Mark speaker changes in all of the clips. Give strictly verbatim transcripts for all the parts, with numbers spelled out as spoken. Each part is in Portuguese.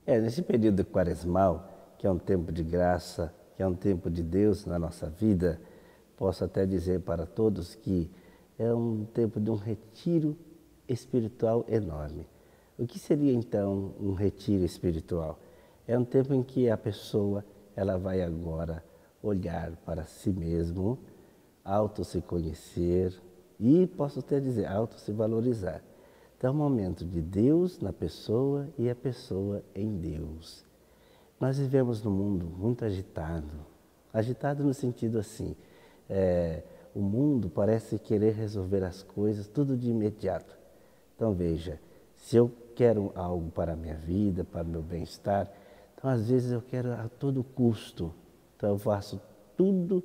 Speaker 1: É, nesse período quaresmal, que é um tempo de graça, que é um tempo de Deus na nossa vida, posso até dizer para todos que é um tempo de um retiro espiritual enorme. O que seria então um retiro espiritual? É um tempo em que a pessoa ela vai agora olhar para si mesmo, auto se conhecer e, posso até dizer, auto se valorizar. Então é um momento de Deus na pessoa e a pessoa em Deus. Nós vivemos num mundo muito agitado, agitado no sentido assim, é, o mundo parece querer resolver as coisas tudo de imediato. Então veja, se eu quero algo para a minha vida, para o meu bem-estar, então às vezes eu quero a todo custo, então eu faço tudo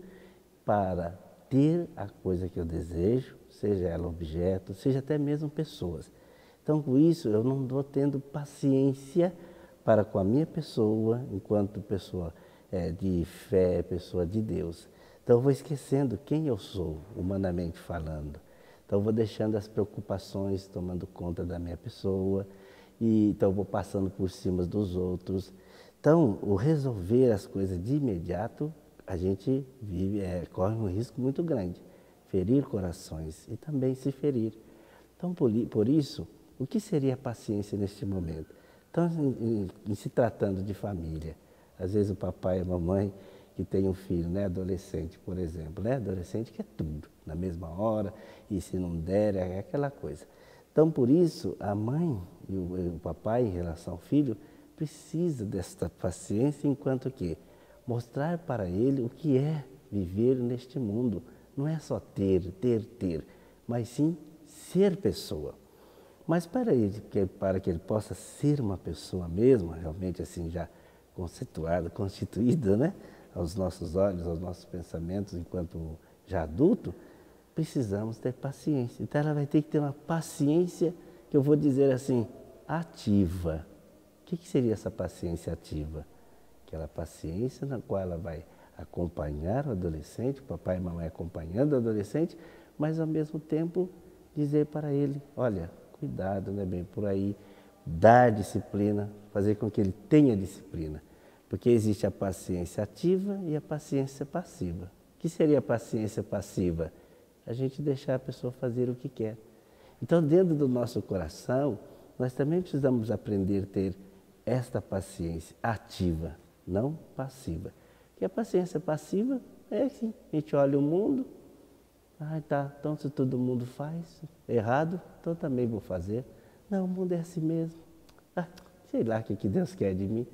Speaker 1: para ter a coisa que eu desejo, seja ela objeto, seja até mesmo pessoas. Então, com isso, eu não estou tendo paciência para com a minha pessoa, enquanto pessoa é, de fé, pessoa de Deus. Então, eu vou esquecendo quem eu sou, humanamente falando. Então, eu vou deixando as preocupações tomando conta da minha pessoa, e então eu vou passando por cima dos outros. Então, o resolver as coisas de imediato, a gente vive, é, corre um risco muito grande, ferir corações e também se ferir. Então, por, por isso, o que seria a paciência neste momento? Então, em, em, em se tratando de família, às vezes o papai e a mamãe que tem um filho, né, adolescente, por exemplo, né, adolescente quer tudo, na mesma hora, e se não der, é aquela coisa. Então, por isso, a mãe e o, e o papai, em relação ao filho, precisa desta paciência, enquanto que mostrar para ele o que é viver neste mundo. Não é só ter, ter, ter, mas sim ser pessoa. Mas para ele, para que ele possa ser uma pessoa mesmo, realmente assim já constituída, constituída, né, aos nossos olhos, aos nossos pensamentos, enquanto já adulto, precisamos ter paciência. Então ela vai ter que ter uma paciência, que eu vou dizer assim, ativa. O que seria essa paciência ativa? Aquela paciência na qual ela vai acompanhar o adolescente, o papai e a mamãe acompanhando o adolescente, mas ao mesmo tempo dizer para ele, olha, cuidado, não é bem por aí, dar disciplina, fazer com que ele tenha disciplina. Porque existe a paciência ativa e a paciência passiva. O que seria a paciência passiva? A gente deixar a pessoa fazer o que quer. Então, dentro do nosso coração, nós também precisamos aprender a ter esta paciência ativa, não passiva. Porque a paciência passiva é assim, a gente olha o mundo, ah, tá, então se todo mundo faz errado, então também vou fazer. Não, o mundo é assim mesmo. Ah, sei lá o que Deus quer de mim.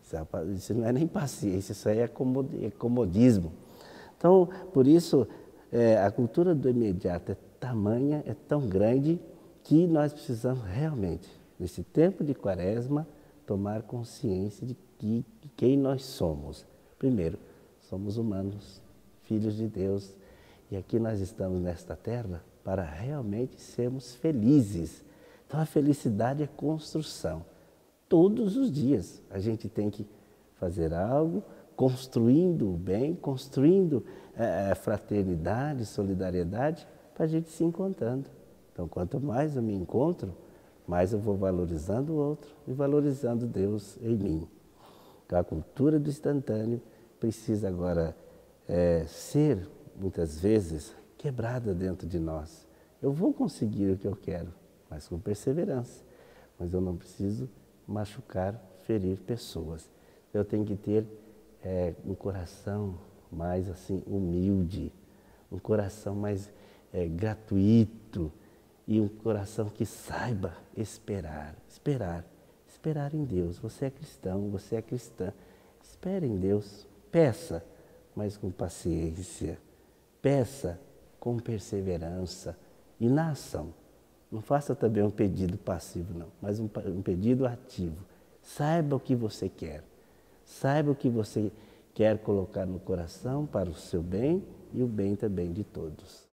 Speaker 1: Isso não é nem paciência, isso aí é comodismo. Então, por isso, é, a cultura do imediato é tamanha, é tão grande, que nós precisamos realmente, nesse tempo de quaresma, tomar consciência de, que, de quem nós somos. Primeiro, somos humanos, filhos de Deus, e aqui nós estamos nesta terra para realmente sermos felizes. Então, a felicidade é construção. Todos os dias a gente tem que fazer algo, construindo o bem, construindo é, fraternidade, solidariedade, para a gente se encontrando. Então, quanto mais eu me encontro, mais eu vou valorizando o outro e valorizando Deus em mim. Então, a cultura do instantâneo precisa agora é, ser, muitas vezes, quebrada dentro de nós. Eu vou conseguir o que eu quero, mas com perseverança. Mas eu não preciso machucar, ferir pessoas. Eu tenho que ter é, um coração mais assim humilde, um coração mais é, gratuito e um coração que saiba esperar, esperar, esperar em Deus. Você é cristão, você é cristã, espere em Deus, peça, mas com paciência, peça com perseverança e na ação. Não faça também um pedido passivo, não, mas um, um pedido ativo. Saiba o que você quer. Saiba o que você quer colocar no coração para o seu bem e o bem também de todos.